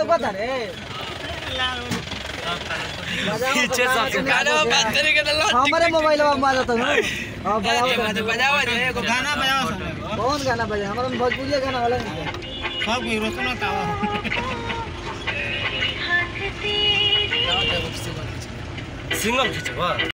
लौकता रे पीछे सब गाना बात करे के हमारे मोबाइल में मार जाता हूं हां बजाओ रे एगो गाना बजाओ कौन गाना बजा हमारा भोजपुरी गाना वाला सब हीरो सुनाता हो सिंगल खींचवा